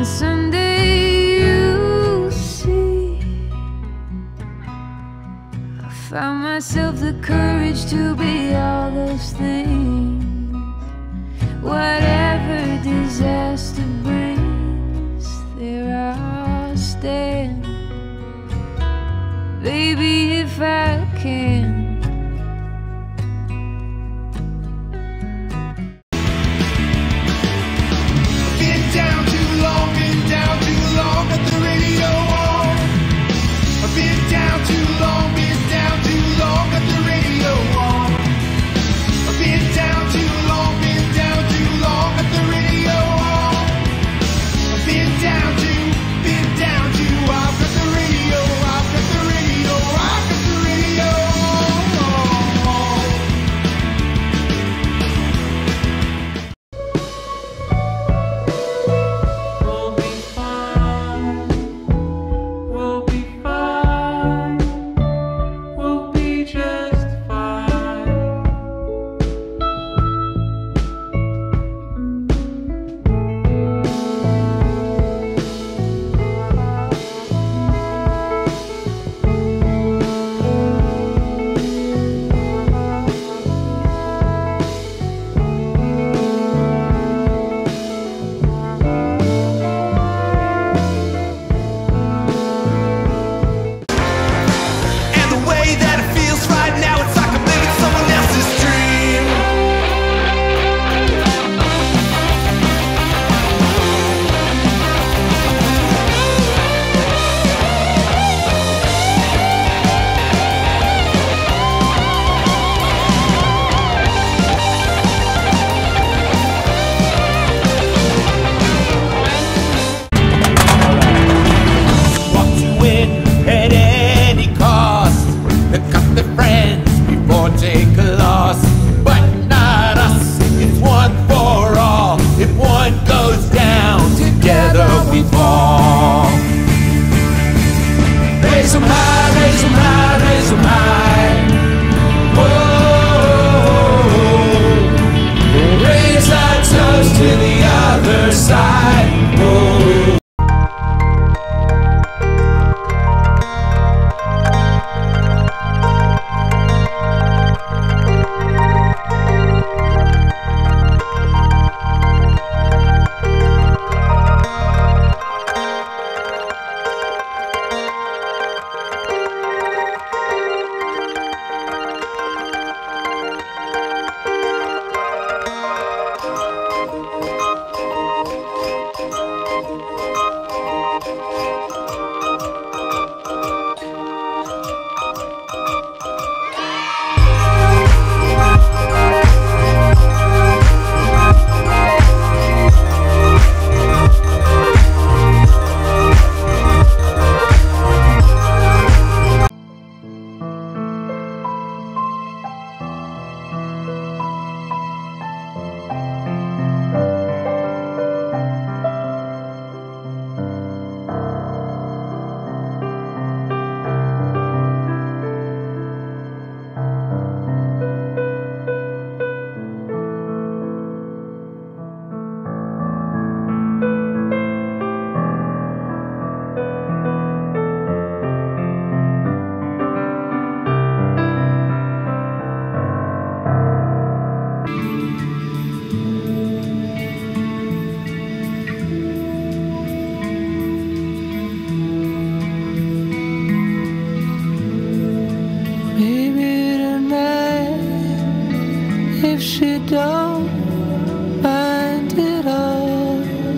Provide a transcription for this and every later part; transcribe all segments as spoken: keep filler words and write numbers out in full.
And someday you'll see I found myself the courage to be all those things. Whatever disaster brings, there I'll stand. Baby, if I can. Raise 'em high, raise 'em high, raise 'em high. Whoa, raise our toast to the other side. Whoa. If she don't mind it all,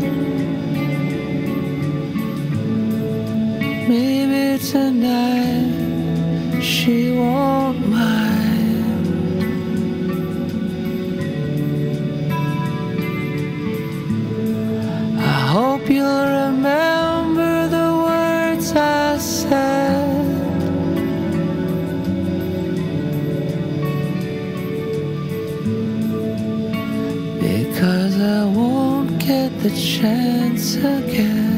maybe tonight she won't mind. I hope you'll remember the words I said. Because I won't get the chance again.